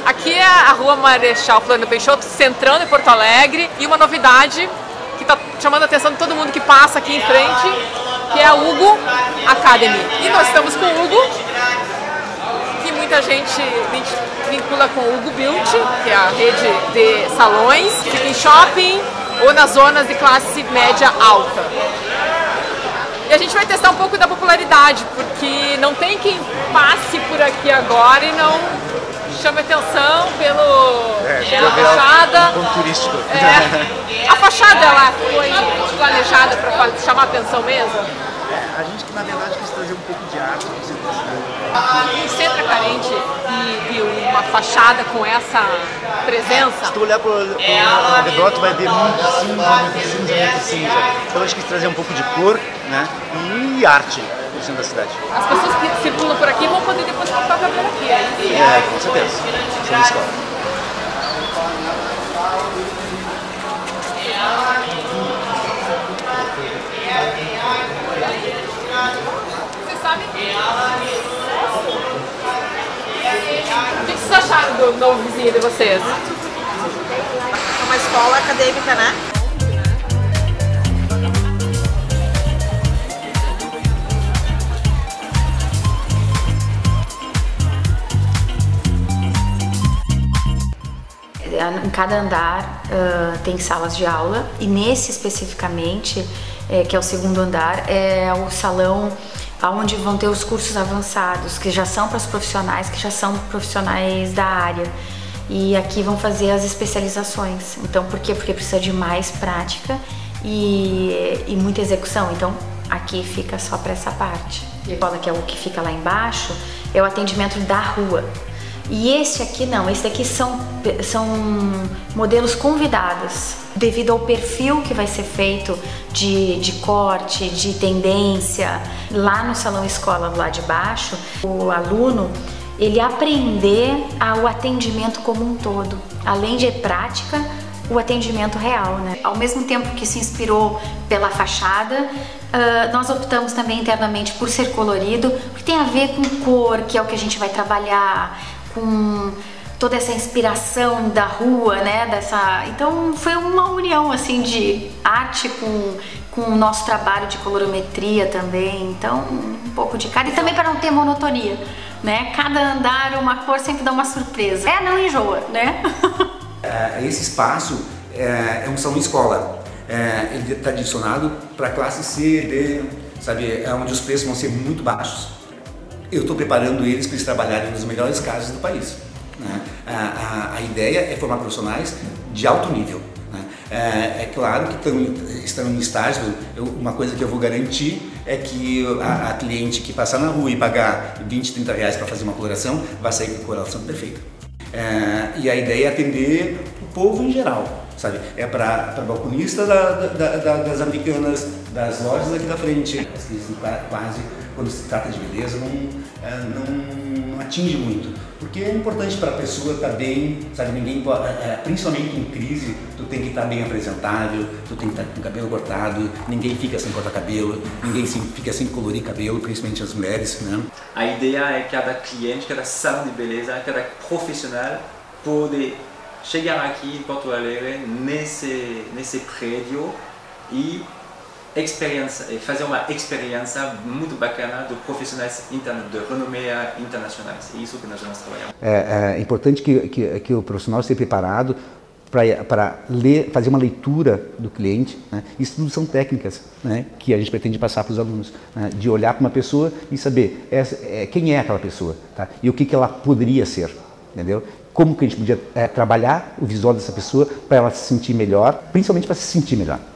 Aqui é a Rua Marechal Floriano Peixoto, centrão de Porto Alegre, e uma novidade que está chamando a atenção de todo mundo que passa aqui em frente, que é a Hugo Academy. E nós estamos com o Hugo, que muita gente vincula com o Hugo Beauty, que é a rede de salões, fica em shopping ou nas zonas de classe média alta. E a gente vai testar um pouco da popularidade, porque não tem quem passe por aqui agora e não chame atenção pela fachada. Um ponto turístico. A fachada ela foi planejada para chamar atenção mesmo? A gente que na verdade quis trazer um pouco de arte no centro da cidade. Um centro é carente de uma fachada com essa presença? Se tu olhar para o redor, tu vai ver muito cinza. Então a gente quis trazer um pouco de cor, né, e arte no centro da cidade. As pessoas que circulam por aqui vão poder depois cortar o cabelo aqui, é isso? Com certeza. Isso é uma escola. Vocês sabem? O que vocês acharam do novo vizinho de vocês? É uma escola acadêmica, né? Em cada andar tem salas de aula, e nesse especificamente, que é o segundo andar, é o salão onde vão ter os cursos avançados, que já são para os profissionais, que já são profissionais da área. E aqui vão fazer as especializações. Então, por quê? Porque precisa de mais prática e muita execução. Então, aqui fica só para essa parte. E a escola, que é o que fica lá embaixo, é o atendimento da rua. E esse aqui não, esse daqui são modelos convidados, devido ao perfil que vai ser feito de corte, de tendência. Lá no salão escola, lá de baixo, o aluno, ele aprender o atendimento como um todo, além de prática, o atendimento real, né? Ao mesmo tempo que se inspirou pela fachada, nós optamos também internamente por ser colorido, porque tem a ver com cor, que é o que a gente vai trabalhar, com toda essa inspiração da rua, né? Então foi uma união assim de arte com o nosso trabalho de colorimetria também. Então um pouco de cada, e também para não ter monotonia, né? Cada andar uma cor sempre dá uma surpresa. Não enjoa, né? Esse espaço é um salão escola. Ele está direcionado para a classe C, D, sabe? Onde os preços vão ser muito baixos. Eu estou preparando eles para eles trabalharem nos melhores casos do país, né? A ideia é formar profissionais de alto nível, né? É claro que estão em estágio. Uma coisa que eu vou garantir é que a cliente que passar na rua e pagar 20, 30 reais para fazer uma coloração vai sair com a coloração perfeita. E a ideia é atender o povo em geral, sabe? É para balconista das americanas, das lojas aqui da frente. Quase, quando se trata de beleza, não atinge muito, porque é importante para a pessoa estar bem, sabe? Ninguém pode, principalmente em crise, tu tem que estar bem apresentável, tu tem que estar com o cabelo cortado, ninguém fica sem cortar cabelo, ninguém fica sem colorir cabelo, principalmente as mulheres, né? A ideia é que cada cliente, cada salão de beleza, cada profissional pode chegar aqui em Porto Alegre, nesse prédio, e fazer uma experiência muito bacana de profissionais de renome internacionais. É isso que nós vamos trabalhar. É importante que o profissional esteja preparado para fazer uma leitura do cliente, né? Isso tudo são técnicas, né, que a gente pretende passar para os alunos, né, de olhar para uma pessoa e saber quem é aquela pessoa, tá? E o que ela poderia ser, entendeu? Como que a gente podia trabalhar o visual dessa pessoa para ela se sentir melhor, principalmente para se sentir melhor.